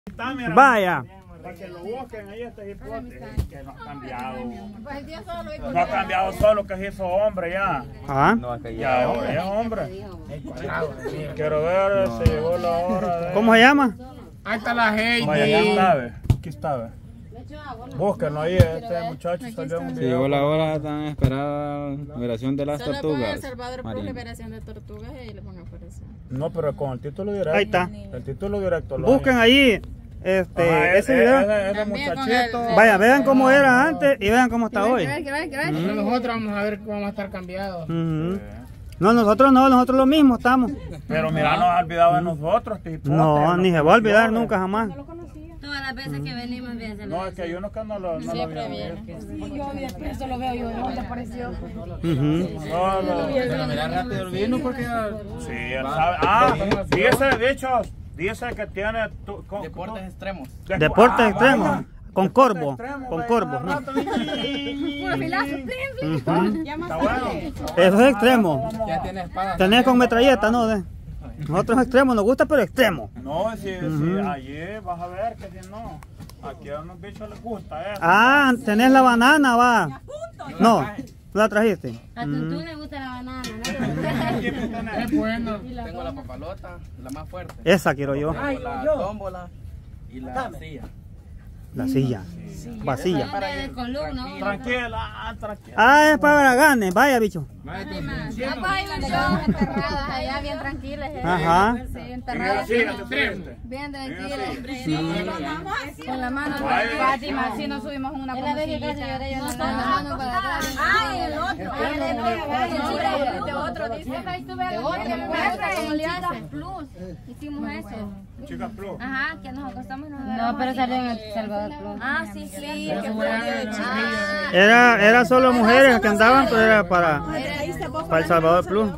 Vaya. Para que lo busquen ahí este hipote, que no ha cambiado. No ha cambiado solo que se hizo hombre ya. Ah. Ya ahora es hombre. Quiero ver, se llegó la hora de... ¿Cómo se llama? Ahí está la Heidi. Vaya, aquí está, ve. Aquí está, ve. Búsquenlo ahí, este muchacho salió en un video. Llegó la hora tan esperada liberación de las tortugas. El Salvador por liberación de tortugas y le pongo aparecer. No, pero con el título directo. Ahí está. El título directo. Busquen ahí ese video. Ese muchachito. Vaya, vean cómo era antes y vean cómo está hoy. Nosotros vamos a ver cómo vamos a estar cambiados. No, nosotros lo mismo estamos. Pero mira, nos ha olvidado de nosotros. No, ni se va a olvidar nunca jamás. Todas las veces que venimos bien se No, es que yo no lo siempre viene. Yo eso lo veo, yo no le pareció. Pero mira rápido el vino porque sí, él sabe. Ah, dice que tiene deportes extremos. Deportes extremos. Con corvo, ¿no? Puro filazo, Está bueno. Eso es extremo. Ya tiene espada. Tenés con metralleta, ¿no? Nosotros extremos, nos gusta, pero extremo. No, si allí vas a ver que si no. Aquí a unos bichos les gusta eso. Ah, tenés la banana, va. No, ¿la trajiste? A Tuntún le gusta la banana, ¿no? Es bueno. Tengo la papalota, la más fuerte. Esa quiero yo. La tómbola y la silla. La silla. Vacilla. Tranquila. Ah, es para ganes, vaya bicho. Allá bien tranquilas. Ajá. Enterradas. Bien tranquilas. Con la mano para Fátima, si nos subimos una pomosillita. Ay, el otro. De otro, dice. ¿Cómo le hace? Plus. Hicimos eso. Chicas Plus. Ajá, que nos acostamos y nos No, pero salió en El Salvador Plus. Ah, sí. Era solo mujeres que andaban, pero era para El Salvador Plus.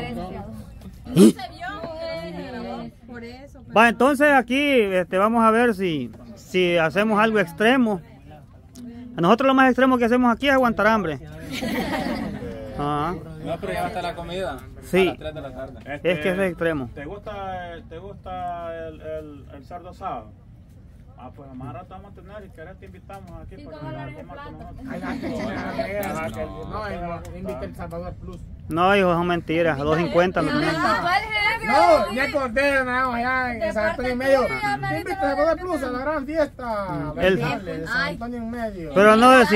Va, entonces aquí vamos a ver si hacemos algo extremo. Nosotros lo más extremo que hacemos aquí es aguantar hambre. No, pero ya va a estar la comida. Sí. A las 3 de la tarde. Es que es extremo. ¿Te gusta el cerdo asado? Ah, pues más rato vamos a tener y querés te invitamos aquí para que comas con nosotros. No, invita el Salvador Plus. No, hijo, son mentiras. 2.50 lo tenemos. No, ya acordé, no, allá en San Antonio y medio. Invita el Salvador Plus a la gran fiesta. De San Antonio en medio. Pero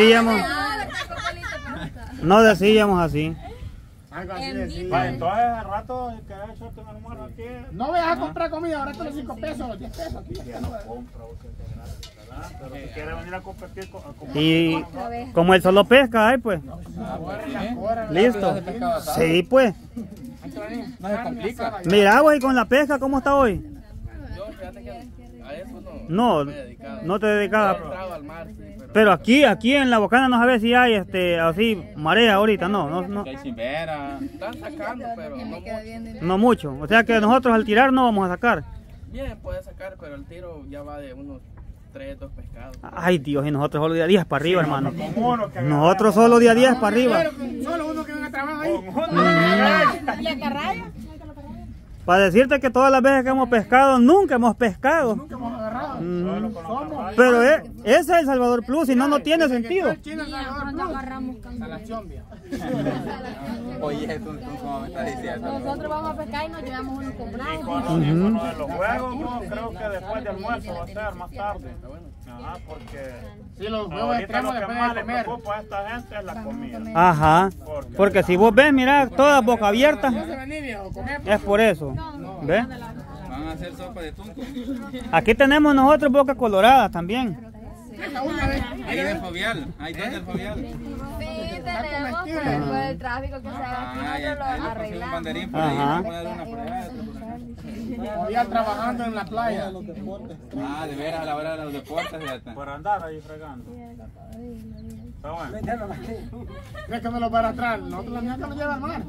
no decíamos así. Algo así decía. Vale, entonces al rato que he hecho un almuerzo aquí. No vayas a comprar comida, ahora te los 5 pesos, los 10 pesos aquí. Ya no compro, pero si quiere venir a competir con Y como él solo pesca, ahí pues. Listo. Sí, pues. No se complica. Mira, güey, con la pesca, ¿cómo está hoy? Yo, fíjate que a eso No te dedicaba. entraba al mar, sí, Pero aquí en la Bocana no sabes si hay así marea ahorita, no. que hay cimbera. Están sacando, pero no mucho. No mucho. O sea que nosotros al tirar no vamos a sacar. Bien, puede sacar, pero el tiro ya va de unos 3, 2 pescados. Ay, Dios, y nosotros solo día 10 para arriba, hermano. que Nosotros solo día 10 para arriba. Solo uno que venga a trabajar ahí. ¿Y el carraya? Para decirte que todas las veces que hemos pescado, nunca hemos pescado. Nunca hemos agarrado. Pero ese es el Salvador Plus, si no, no tiene sentido. A la chombia. Oye, tú cómo me estás diciendo. Nosotros vamos a pescar y nos llevamos unos comprados. Y con lo de los juegos, no, creo que después de almuerzo va a ser más tarde. Ajá, porque Sí, los huevos ahorita extremos lo que después más de le comer. preocupa a esta gente es la comida. Ajá. Porque si vos ves, mira, todas boca abierta, No se vení, viejo, comer. es por eso. ¿Ves? Van a hacer sopa de tunco. Aquí tenemos nosotros boca colorada también. Ahí del fovial. Ahí está el fovial. Sí, tenemos, pero por el tráfico que se haga aquí, nosotros lo Un arreglamos. banderín por ahí. Ajá. Poner una por allá. Todavía trabajando en la playa. Ah, de veras a la hora de los deportes. Fíjate. Por andar ahí fregando. Está bueno. ¿Crees que me lo para atrás? Nosotros la mía que nos lleva al mar.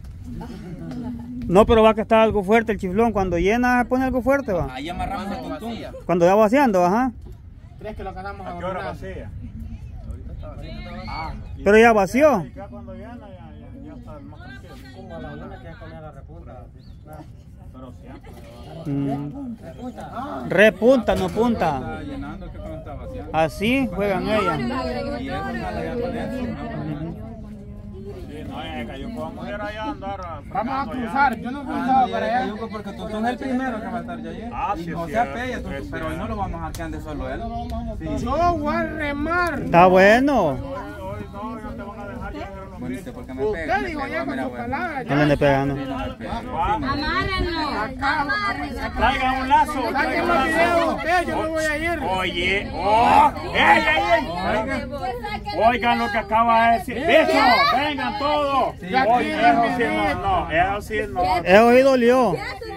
No, pero va que está algo fuerte el chiflón. Cuando llena, pone algo fuerte, va. Ahí amarramos el tuntún. Cuando va vaciando, ajá. ¿Crees que lo ganamos ¿A qué hora vacía? Pero ya vació. Ya cuando llena ya está más tranquilo. Como a la una que ya comía la repunta. Pero siempre. Repunta, no punta. Está llenando que cuando está vaciando. Así juegan ellas. Y eso no le voy a poner. Sí, no, es que yo puedo mover allá a andar. Vamos a cruzar, yo no he cruzado para allá. Porque Tuntún es el primero que va a estar ya allí. Ah, sí, y José Apella, pero hoy no lo vamos a dejar que ande solo él. Sí. Yo voy a remar. Está bueno. Hoy no, no te van a dejar llegar a los Bonito, porque me pega. Usted dijo ya con sus palabras. No le ande pegando. Traigan un lazo. Saquen los videos ustedes, yo me voy a ir. Oye, oigan lo que acaba de decir. Listo, vengan todos. Oye, eso sí no. Eso sí dolió.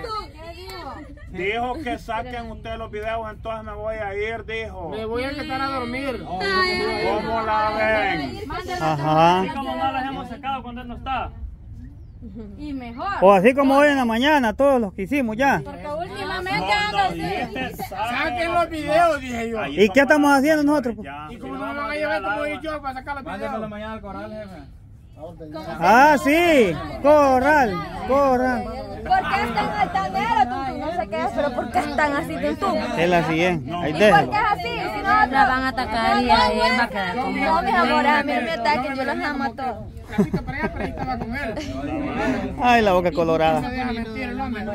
Dijo que saquen ustedes los videos, entonces me voy a ir, dijo. Me voy a quedar a dormir. ¿Cómo la ven? Ajá. Así como no las hemos sacado cuando él no está. Y mejor. O así como hoy en la mañana, todos los que hicimos ya. Porque últimamente anda así. Saquen los videos, dije yo. ¿Y qué estamos haciendo nosotros? Y como no me van a llevar como he dicho para sacar los Mándemelo videos. mañana al corral, jefe. Ah, sí. Corral, corral. ¿Por qué es tan altanero, Tuntún? No sé qué es, pero ¿por qué es tan así, Tuntún? Él así es. Ahí ¿Y por qué déjalo. es así? Si no, la van a atacar y a él va a quedar como... No, mis amores, a mí no me ataquen, yo los amo a todos. Capito para allá, pero ahí estaba con él. Ay, la boca colorada. No deja mentir el hombre.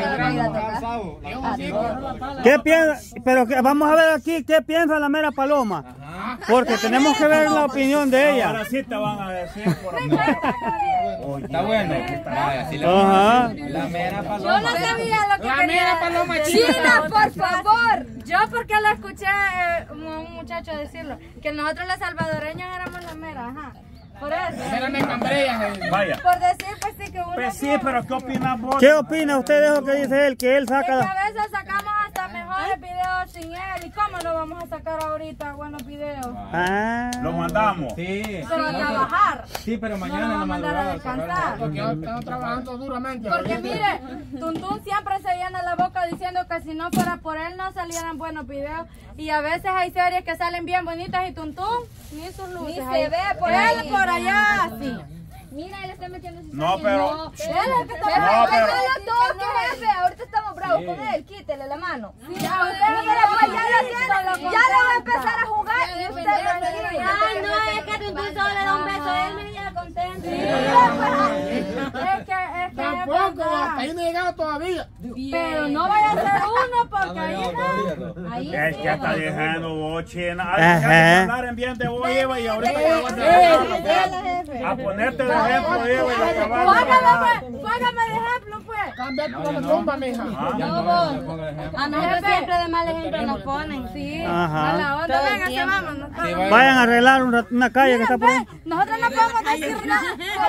¿Qué piensa? Pero vamos a ver aquí qué piensa la mera Paloma. Porque tenemos que ver la opinión de ella. Ahora sí te van a decir por acá. Está bueno. Vaya, así le Ajá. La mera Yo paloma. no sabía lo que La quería. mera paloma China, por favor. Yo porque lo escuché un muchacho decirlo, que nosotros los salvadoreños éramos la mera, ajá. Por eso. Eran de cambrellas. Vaya. Por decir, pues sí, que uno... Pues sí, pero ¿qué opinas vos? ¿Qué opina usted de lo que dice él? Que él Es que a saca... veces sacamos hasta mejores videos sin él. ¿Y cómo lo vamos a sacar ahorita buenos videos? Ah. Lo mandamos. Sí. Pero a trabajar. Sí, pero No mañana nos en la va a mandar a madrugada. descansar. Porque yo estaba trabajando duramente. Porque mire, Tuntún siempre se llena la boca diciendo que si no fuera por él no salieran buenos videos. Y a veces hay series que salen bien bonitas y Tuntún ni sus luces. Ni se ve por él por allá, sí. Mira, él está metiendo sus No, pero... Él es el que está No, bravo. pero- No lo toque, jefe. Ahorita estamos bravos con él. Quítele la mano. Ya, usted ya lo tiene. Ya le va a empezar a jugar y usted tranquilo. Ay, no, es que Tuntún solo le da un beso a él, me llega contento. Es que Tampoco, hasta ahí no he llegado todavía. pero no vaya a ser uno porque ahí no. Ahí Es que está diciendo vos, China. Ajá. Hablar en bien de vos, Eva, y ahorita te vas a ponerte de ejemplo, Eva, y acabar. Póngame de ejemplo, pues. Cambia tu tumba, mija. Ya no le ponga el ejemplo. A nosotros siempre de mal ejemplo nos ponen. Sí, Ajá. mala onda. Venga, se vamos. Vayan a arreglar una calle que está por ahí. Nosotros no podemos decir nada.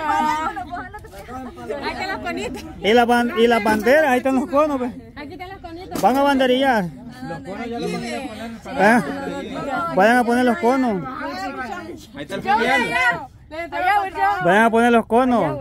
Aquí están los conitos. Y las banderas, ahí están los conos. Pues. Aquí están los conitos. Van a banderillar. Los conos ya los van a ir a poner. Vayan a poner los conos. Ahí está el filial. Vayan a poner los conos.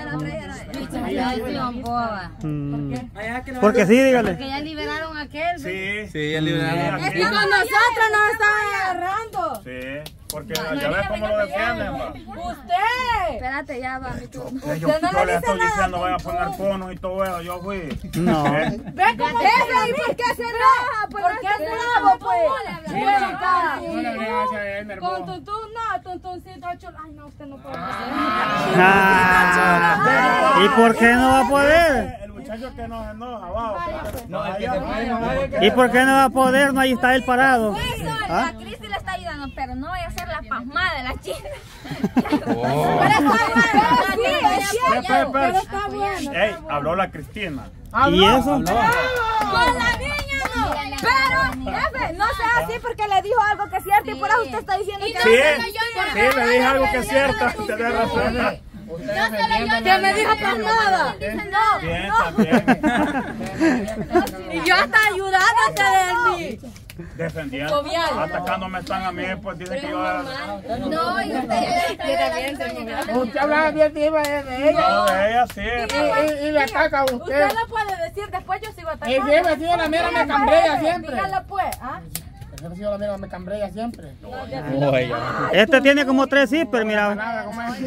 Porque sí, dígale. Porque ya liberaron a aquel. Sí, Sí, ya liberaron. Y con nosotros nos están agarrando. sí. Porque ya ves cómo lo defienden, va. Usted. Espérate, ya va mi turno. Yo Usted no le le dice estoy nada. diciendo, voy a poner conos y todo eso, yo fui. No. Ve cómo jefe, ¿y por qué se enoja? ¿Por qué se enoja, pues? No le hagas a él, mi Con hermano. Tuntún, no, Tuntuncito chulo. Ay, no, usted no puede hacer. Ah. ¿Y por qué no va a poder? El muchacho que nos enoja, va. No, el que se puede enojar es ¿Y por qué no va a poder? No, ahí está él parado. ¿Ah? La Cristi le está ayudando, pero no vaya a ser la pasmada de la china. Oh. Pero está bueno, sí, es cierto. Pero Pero está bueno. Ey, habló la Cristina. ¿Y eso? Con la niña no. Pero, jefe, no sea así porque le dijo algo que es cierto y por eso usted está diciendo que Sí, sí, le dije algo que es cierto. Tenés razón. que me dijo pasmada. Bien, también. Y yo hasta ayudándote de mí. Defendiendo. Atacándome están a mí, pues dicen que yo... No, y usted Usted hablaba bien de ella. No, de ella sí. Y le ataca a usted. Usted lo puede decir, después yo sigo atacando. Ella ha sido la mera me cambrea siempre. Dígalo pues, ¿ah? Yo sigo la mira, me cambrella siempre. Este tiene como 3 zippers, mira. Nada, ¿cómo es?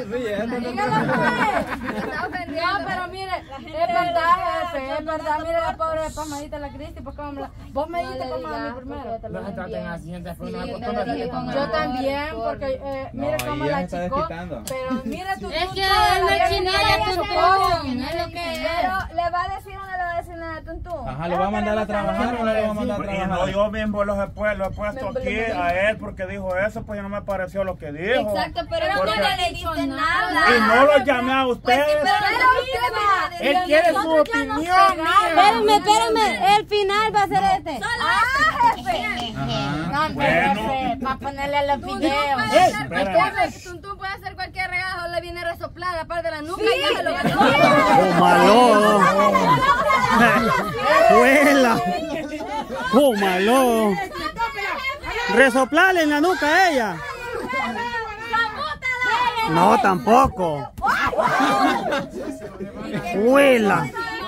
No, pero mire, es verdad, jefe, es verdad. Mire la pobre pasmadita, la Cristi, pues cómo la... Vos me dijiste cómo a mí primero. No se traten así, después no me acostumbré. Yo también, porque mire cómo la chicó. Pero mire tu Es que él me chinea tu Tuntún, es lo que es. Pero, ¿le va a decir o no le va a decir nada a Tuntún? Ajá, ¿lo va a mandar a trabajar o no lo va a mandar a Y no, trabajar? yo mismo lo he puesto aquí a él porque dijo eso, pues no me pareció lo que dijo. Exacto, pero Porque- usted no le dice nada. Y no lo llamé a ustedes. Él quiere su opinión, mía. Espérame, el final va a ser este. Jefe. Ajá. Bueno. para ponerle los videos. Espérame. Tuntún puede hacer cualquier regalo, le viene resoplada la parte de la nuca y ya se lo va ¡Oh, malo! ¡Huela! ¡Oh, malo! Resoplarle en la nuca a ella. No, tampoco. ¡Huela!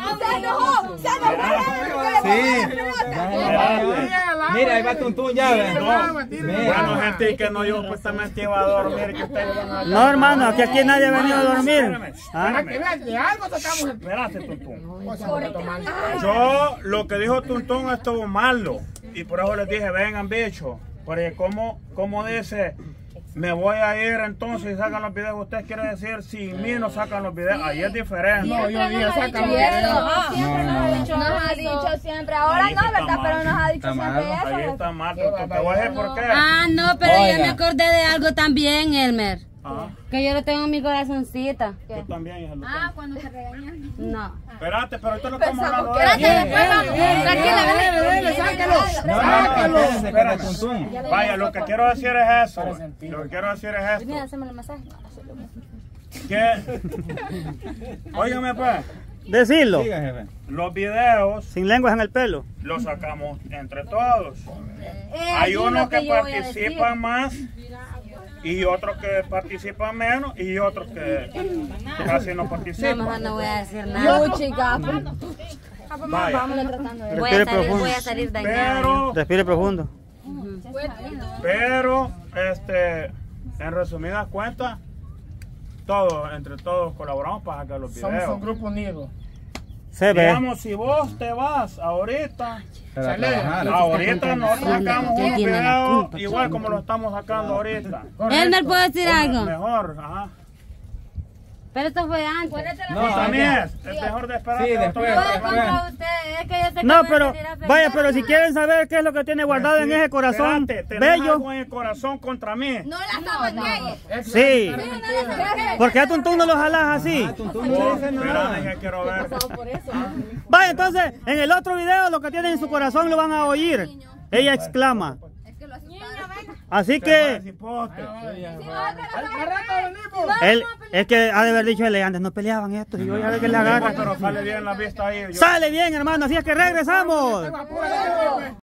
Sí. Mira, ahí va Tuntún ya, ven. Bueno, gente, que no, yo supuestamente iba a dormir, que ustedes van a... No, hermano, que aquí nadie ha venido a dormir. Para que vean que algo sacamos el... Espérate, Tuntún. O sea, voy a tomar. Yo, lo que dijo Tuntún estuvo malo. Y por eso les dije, vengan, bicho. Porque como dice, me voy a ir entonces y sacan los videos. Usted quiere decir, sin mí no sacan los videos. Ahí es diferente. No, yo dije, saca los Siempre nos ha dicho siempre. Ahora Ahí no, está ¿verdad? mal. Pero nos ha dicho Está siempre mal. Ahí eso. está mal, Tuntún. Te voy a decir por qué. Ah, no, pero Oiga. yo me acordé de algo también, Elmer. Ajá. Que yo lo tengo en mi corazoncito. Yo también, hija, lo tengo. Cuando se regañan. No. Espérate, pero ahorita no estamos hablando de Espérate, eso. después vamos. Tranquila, sácalo. No, Espérense, espérame. que Tuntún. Vaya, lo que quiero decir es eso. Lo que quiero decir es Mira, esto. haceme el masaje. Que, óigame pues, Decirlo. Siga, jefe. los videos Sin lenguas en el pelo. los sacamos entre todos. Hay unos que participan más y otros que participan menos y otros que casi no No, participan. mejor no voy a decir nada. Vaya, Voy a salir dañado. Respire profundo. pero en resumidas cuentas, entre todos colaboramos para sacar los Somos videos. un grupo unido. Se ve. Digamos, si vos te vas ahorita, Para trabajar. ahorita nosotros sacamos ¿Quién un tiene la video culpa, igual como lo estamos sacando ahorita. Elmer, ¿puedo decir O algo? mejor, ajá. Pero esto fue antes. No, también es mejor de esperar. Sí, que después. otro- Fue contra ustedes. Es que yo sé que No, me pero, sentirá feliz. vaya, pero si quieren saber qué es lo que tiene guardado en ese corazón Espérate, ¿tenés bello, algo en el corazón contra mí? No la estamos sí. ¿Por qué a Tuntún no lo jalas así? Tuntún no dice nada. Espérate, que quiero ver. Vaya, entonces, en el otro video lo que tienen en su corazón lo van a oír. Ella exclama. Así que, Cipote. él, es que ha de haber dicho, antes no peleaban estos y hoy a ver que le agarra. Pero sale bien la vista ahí. Sale bien, hermano, así es que regresamos.